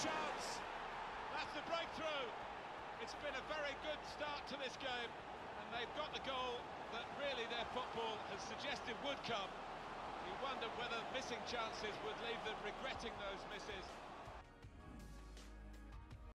chance. That's the breakthrough. It's been a very good start to this game, and they've got the goal that really their football has suggested would come. You wondered whether missing chances would leave them regretting those misses.